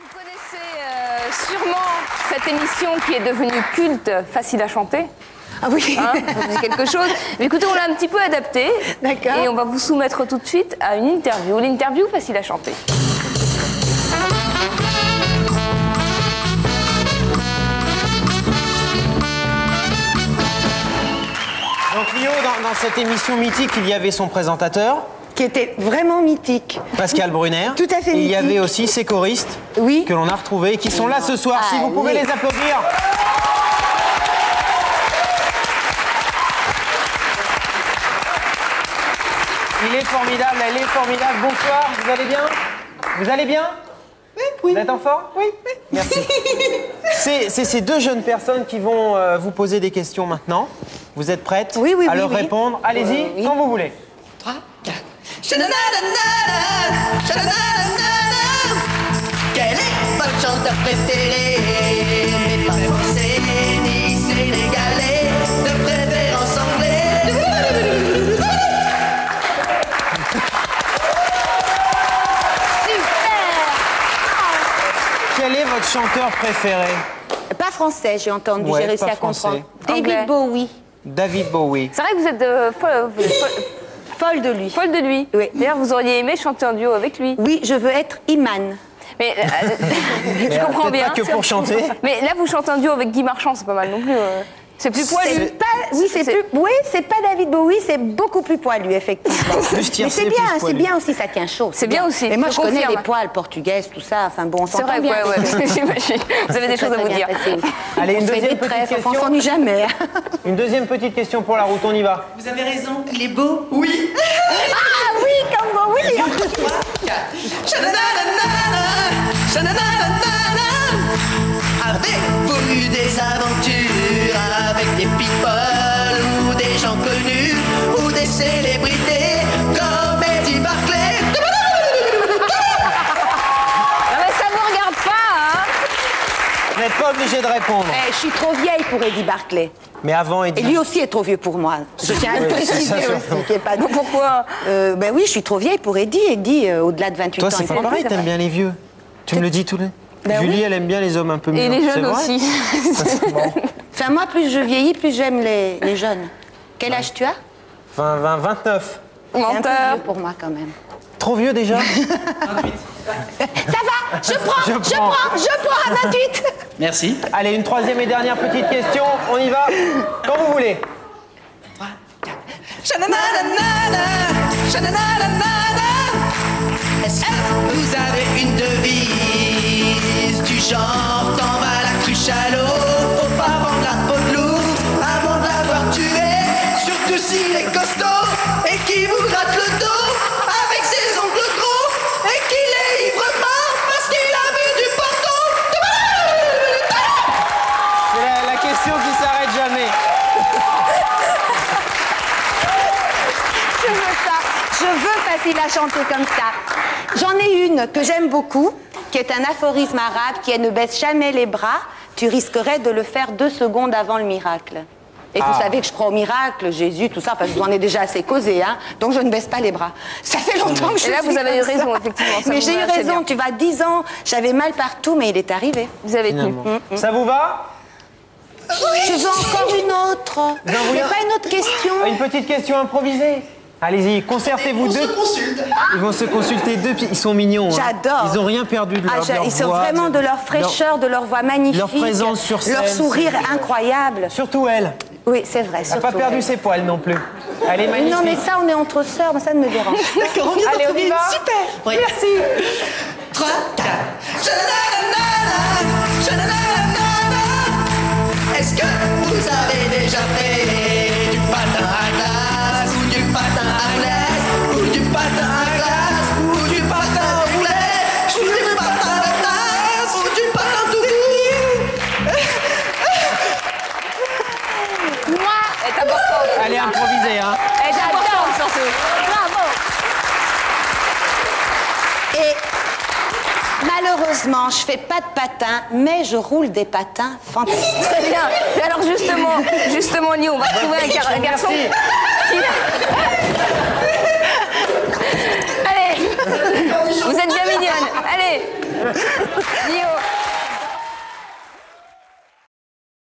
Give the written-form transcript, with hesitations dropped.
Vous connaissez sûrement cette émission qui est devenue culte, Facile à chanter. Ah oui. Hein, c'est quelque chose. Mais écoutez, on l'a un petit peu adapté. D'accord. Et on va vous soumettre tout de suite à une interview. L'interview Facile à chanter. Donc Lio, dans cette émission mythique, il y avait son présentateur, Qui était vraiment mythique. Pascal Brunner. Tout à fait Et il y mythique. avait aussi ses choristes Oui. que l'on a retrouvés et qui sont là ce soir. Si vous pouvez Allez. les applaudir. Il est formidable, elle est formidable. Bonsoir, vous allez bien? Vous allez bien? Oui. Vous êtes en forme? Oui. Merci. C'est ces deux jeunes personnes qui vont vous poser des questions maintenant. Vous êtes prêtes Oui, oui, à oui, leur oui. répondre? Allez-y, Oui. quand vous voulez. 3, 4. Quel est votre chanteur préféré? Mais pas français ni sénégalais, de préférence anglais. Quel est votre chanteur préféré? Pas français, j'ai entendu, Ouais, j'ai réussi pas à comprendre. français. Anglais. David Bowie. David Bowie. C'est vrai que vous êtes Folle de lui. folle de lui. Oui. D'ailleurs, vous auriez aimé chanter en duo avec lui. Oui, je veux être Iman. Mais je comprends peut-être bien. pas que pour chanter. Mais là, vous chantez en duo avec Guy Marchand, c'est pas mal non plus. C'est plus poilu. C'est pas, oui, c'est pas David Bowie, c'est beaucoup plus poilu, effectivement. Plus Mais tiercé, c'est plus bien, c'est poilu. bien aussi, ça tient chaud. C'est bien aussi, Mais moi, je je connais confirme. les poils portugaises, tout ça. Enfin bon, on C'est s'entend vrai, bien. ouais. J'imagine. Vous avez des choses à vous dire. Allez, une On se fait deuxième des petite tresses, enfin, on question. s'ennuie jamais. Une deuxième petite question pour la route, on y va. Vous avez raison, il est beau. Oui. Ah oui, comme Bowie. 3, 4. Avez-vous eu des aventures avec des people ou des gens connus ou des célébrités comme Eddie Barclay? Non, mais ça vous regarde pas, hein. Vous n'êtes pas obligé de répondre. Je suis trop vieille pour Eddie Barclay. Mais avant, Et Eddie. lui aussi est trop vieux pour moi. Je tiens à le Oui, préciser c'est ça, aussi. Qu'il y ait pas de... Pourquoi? Ben oui, je suis trop vieille pour Eddie. Eddie, au-delà de 28 Toi, ans. c'est il pas fait pareil, plus, t'aimes ouais. bien les vieux. Tu me le dis tous les. Ben Julie, oui. elle aime bien les hommes un peu mieux. Et les jeunes vrai aussi. Ça, c'est bon. Enfin, moi, plus je vieillis, plus j'aime les jeunes. Quel âge tu as? 29. C'est un peu Menteur. vieux pour moi, quand même. Trop vieux déjà? Ça va, je prends à 28. Merci. Allez, une troisième et dernière petite question. On y va. Quand vous voulez. 3, 4. Est-ce que vous avez une devise du genre t'en vas la cruche à l'eau? Faut pas vendre la peau de l'ours avant de l'avoir tué. Surtout s'il est costaud et qui vous gratte le dos avec ses ongles gros et qu'il est ivre mort parce qu'il a bu du porto. C'est la question qui s'arrête jamais. Je veux ça. Je veux facile à chanter comme ça. J'en ai une que j'aime beaucoup, qui est un aphorisme arabe qui est ne baisse jamais les bras, tu risquerais de le faire 2 secondes avant le miracle. Et vous savez que je crois au miracle, Jésus, tout ça, parce que je vous en ai déjà assez causé, hein, donc je ne baisse pas les bras. Ça fait longtemps que je Et là, suis vous avez eu comme raison, ça. effectivement, ça Mais vous j'ai eu va assez raison, bien. tu vois, 10 ans, j'avais mal partout, mais il est arrivé. Vous avez tenu. Finalement. Ça vous va? Je veux encore une autre. Vous en voulez C'est pas une autre question. Une petite question improvisée. Allez-y, concertez-vous deux. Ils vont se consulter deux. Ils sont mignons. Hein. J'adore. Ils n'ont rien perdu de leur, Ah, leur ils sont voix, vraiment de leur fraîcheur, de leur voix magnifique. leur présence sur scène, Leur sourire c'est- incroyable. Surtout elle. Oui, c'est vrai. Elle n'a pas perdu ses poils non plus. Elle est magnifique. Non, mais ça, on est entre sœurs, mais ça ne me dérange. D'accord, on vient Allez, d'en on y trouver va. une super. Oui. Merci. 3, 4. Est-ce que vous avez déjà fait du patin à glace ou du patin à glace ou du patin à glace ou du patin roulette ou du patin à glace ou du patin tout court? Moi, Elle est importante. Elle est improvisée, hein. Elle est importante, surtout. bravo. Et malheureusement, je fais pas de patin, mais je roule des patins fantastiques. Très bien. Et alors justement, Lio, on va trouver un garçon. Merci. Allez, vous êtes bien mignonne. Allez, Dio.